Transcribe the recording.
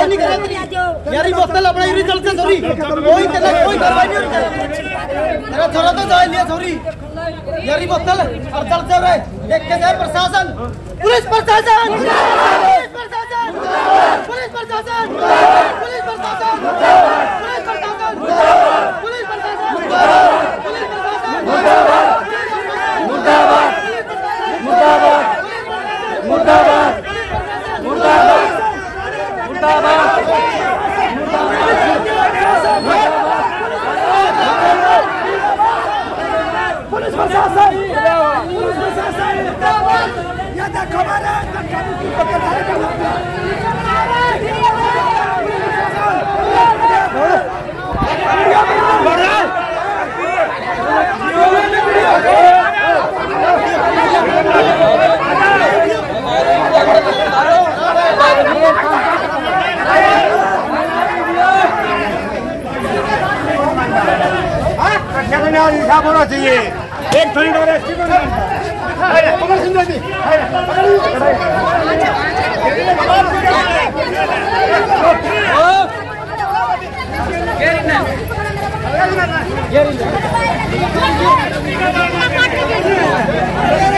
नहीं करा यार ये बोतल अपना यूरी चलते सॉरी कोई कार्रवाई नहीं होती मेरा छोरा तो जाए लिया सॉरी यार ये बोतल और चलते रहे देख के जाए प्रशासन पुलिस प्रशासन पुलिस प्रशासन पुलिस प्रशासन पुलिस प्रशासन पुलिस प्रशासन पुलिस प्रशासन पुलिस प्रशासन मुर्दाबाद मुर्दाबाद मुर्दाबाद मुर्दाबाद मुर्दाबाद पुलिस प्रशासन पुलिस प्रशासन ये देखो हमारा होना चाहिए एक थोड़ी और ये